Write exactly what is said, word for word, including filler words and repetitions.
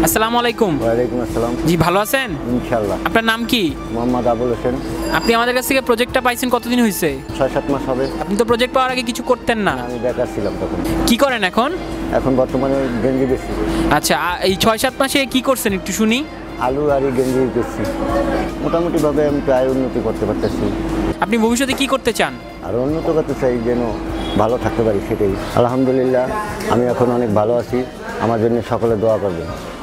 আসসালামু আলাইকুম। ওয়ালাইকুম আসসালাম। জি ভালো আছেন? ইনশাআল্লাহ। আপনার নাম কি? মোহাম্মদ আবুল হোসেন। আপনি আমাদের কাছ থেকে প্রজেক্টটা পাইছেন কতদিন হয়েছে? ছয় সাত মাস হবে। আপনি তো প্রজেক্ট পাওয়ার আগে কিছু করতেন না। আমি বেকার ছিলাম তখন। কি করেন এখন? এখন বর্তমানে গেঞ্জি বেশি। আচ্ছা, আ- এই ছয় সাত মাসে কি করছেন একটু শুনি। আলু আর এই গেঞ্জি বেশি। মোটামুটিভাবে আমি প্রায় উন্নতি করতে পারতেছি। আপনি ভবিষ্যতে কি করতে চান? আর উন্নত করতে চাই, যেন ভালো থাকতে পারি, সেটাই। আলহামদুলিল্লাহ আমি এখন অনেক ভালো আছি। আমার জন্য সকলে দোয়া করবেন।